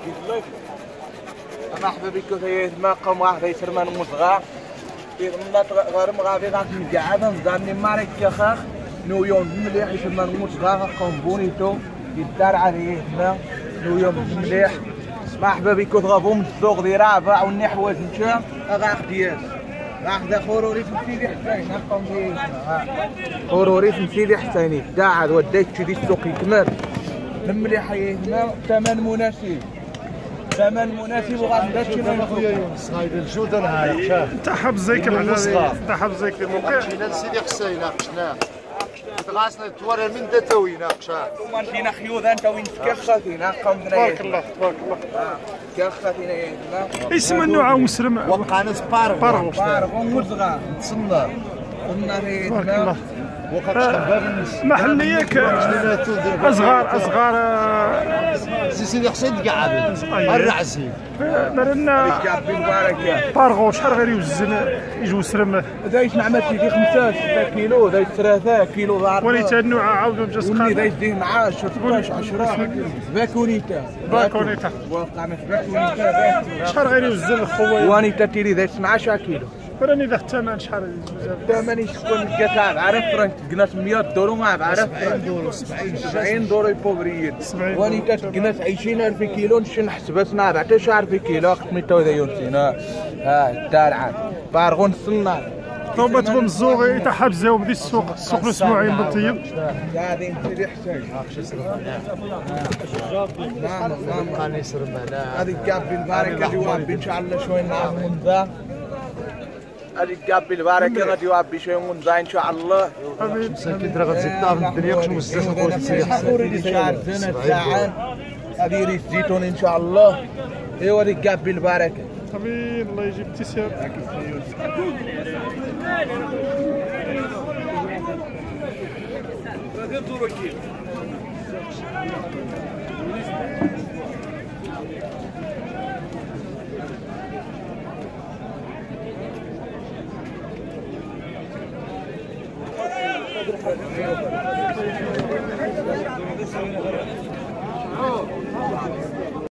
مرحبا بكم في معكم واحد يسرمان مصغار في مناطق غير مغادي غنتي قاعده نزاني مارك كخاخ نو يوم مليح يسرمان مصغار قوم بونيتو يدار عليه هنا نو يوم مليح. مرحبا بكم تغابو من السوق ديال رابع وني حوايج نتا غاخ ديال غاخذ خروري في سيدي حسين قوم ديال خروري في سيدي حسين داعد وديت شي السوق يكمل المليح هنا ثمن مناسب ثمن مناسب وغنبدا شي خويا يونس هايدي الجوده نهاية شاف انت حبزيك العدد انت حبزيك الموقع مشينا لسيدي حسين ناقشناه تغاسنا توارى من دتوي ناقشاه وما فينا خيوط انت وين تكفاتينا قمنا تبارك الله تبارك الله كفاتينا هنا اسم النوع مسلم وقعنا بارغو بارغو مزغا تصلى قلنا تبارك الله وقت باب الناس محليك اصغار سيدي حسين قاعد الرعسي درنا كابي مبارك بارغو شحال غير يجوز سرم دايش نعمل في 5 6 كيلو دايش 3 كيلو ضعف وليتا النوع عاود بجا وني سقاط دايش ديه معاه 16 10 باكونيتا باكونيتا وقعنا في باكونيتا شحال غير يوز الخويا وانيتا تيري دايش 12 كيلو وراني ذا الثمن شحال الثمن شكون كتاب عرف فرنك قناس 100 دورو ما عرف 70 دورو 70 دورو يبوبريين 70 وانيتا قناس 20,000 كيلو نشن حسبتنا بعد 10,000 كيلو وقت ميتو ذا يونسينا الدار عام بارغون صلنا طوبة بمزوغي تاع حبزه بدي السوق الاسبوعين بالطيب قاعدين سيدي حسين نعم كان يسرم هنا هذه كابي الباركه جواب ان شاء الله شوي نعم من ذا هذه كابي الباركه جواب شوي من ذا ان شاء الله مساكين راه غتزيدنا في الدنيا واش مزيان خويا سيدي حسين هذه ريش زيتون ان شاء الله ايوا هذه كابي الباركه حبيبي الله يجيب ابتسام